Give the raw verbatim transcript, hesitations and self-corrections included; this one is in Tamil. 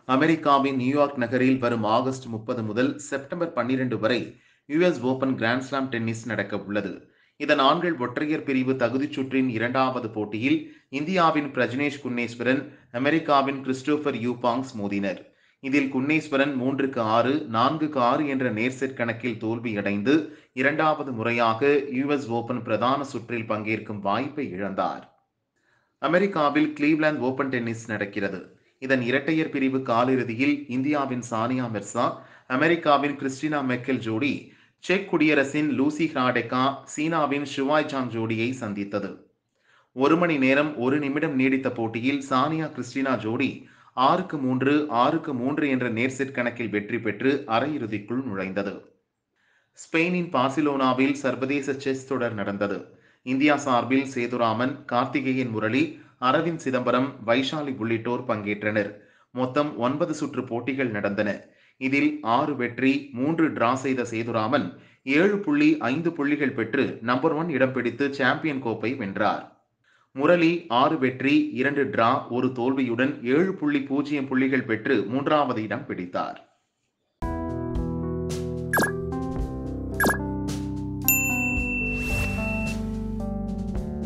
அமெரிக்காவின் நியூயார்க் நகரில் வரும் ஆகஸ்ட் முப்பது முதல் செப்டம்பர் பன்னிரண்டு வரை யுஎஸ் ஓபன் கிராண்ட்ஸ்லாம் டென்னிஸ் நடக்க உள்ளது. இதன் ஆண்கள் ஒற்றையர் பிரிவு தகுதிச் சுற்றின் இரண்டாவது போட்டியில் இந்தியாவின் பிரஜ்னேஷ் குன்னேஸ்வரன், அமெரிக்காவின் கிறிஸ்டோபர் யூபாங்ஸ் மோதினர். இதில் குன்னேஸ்வரன் மூன்றுக்கு ஆறு, நான்குக்கு ஆறு என்ற நேர்செட் கணக்கில் தோல்வியடைந்து இரண்டாவது முறையாக யுஎஸ் ஓபன் பிரதான சுற்றில் பங்கேற்கும் வாய்ப்பை இழந்தார். அமெரிக்காவில் கிளீவ்லாந்து ஓபன் டென்னிஸ் நடக்கிறது. இதன் இரட்டையர் பிரிவு காலிறுதியில் இந்தியாவின் சானியாமிர்சா, அமெரிக்காவின் கிறிஸ்டினா மெக்கல் ஜோடி செக் குடியரசின் லூசி ஹ்ராடெக்கா, சீனாவின் ஷுவாய் ஜாங் ஜோடியை சந்தித்தது. ஒரு மணி நேரம் ஒரு நிமிடம் நீடித்த போட்டியில் சானியா கிறிஸ்டினா ஜோடி ஆறுக்கு மூன்று, ஆறுக்கு மூன்று என்ற நேர்செட் கணக்கில் வெற்றி பெற்று அரையிறுதிக்குள் நுழைந்தது. ஸ்பெயினின் பார்சிலோனாவில் சர்வதேச செஸ் தொடர் நடந்தது. இந்தியா சார்பில் சேதுராமன், கார்த்திகேயன் முரளி, அரவிந்த் சிதம்பரம், வைஷாலி உள்ளிட்டோர் பங்கேற்றனர். மொத்தம் ஒன்பது சுற்று போட்டிகள் நடந்தன. இதில் ஆறு வெற்றி, மூன்று டிரா செய்த சேதுராமன் ஏழு புள்ளி ஐந்து புள்ளிகள் பெற்று நம்பர் ஒன் இடம் பிடித்து சாம்பியன் கோப்பை வென்றார். முரளி ஆறு வெற்றி, இரண்டு டிரா, ஒரு தோல்வியுடன் ஏழு புள்ளி பூஜ்ஜியம் புள்ளிகள் பெற்று மூன்றாவது இடம் பிடித்தார்.